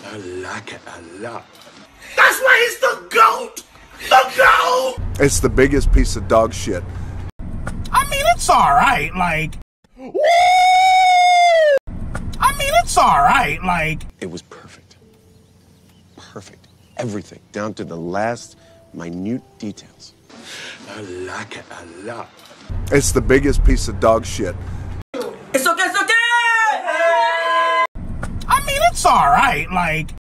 I like it a lot. That's why he's the GOAT! The GOAT! It's the biggest piece of dog shit. I mean, it's alright, like... Woo! I mean, it's alright, like... It was perfect. Perfect. Everything, down to the last minute details. I like it a lot. It's the biggest piece of dog shit. It's okay, it's okay! I mean, it's alright, like...